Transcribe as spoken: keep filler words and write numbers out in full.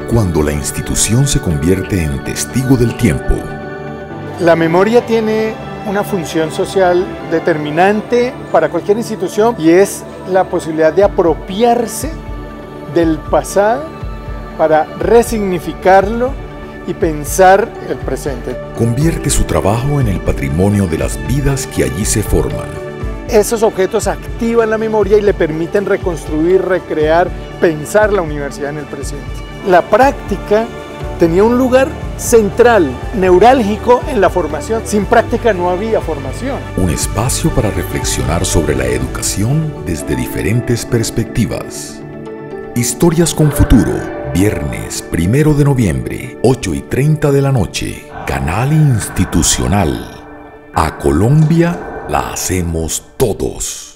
Cuando la institución se convierte en testigo del tiempo. La memoria tiene una función social determinante para cualquier institución y es la posibilidad de apropiarse del pasado para resignificarlo y pensar el presente. Convierte su trabajo en el patrimonio de las vidas que allí se forman. Esos objetos activan la memoria y le permiten reconstruir, recrear, pensar la universidad en el presente. La práctica tenía un lugar central, neurálgico en la formación. Sin práctica no había formación. Un espacio para reflexionar sobre la educación desde diferentes perspectivas. Historias con Futuro, viernes primero de noviembre, ocho y treinta de la noche, Canal Institucional. A Colombia la hacemos todos.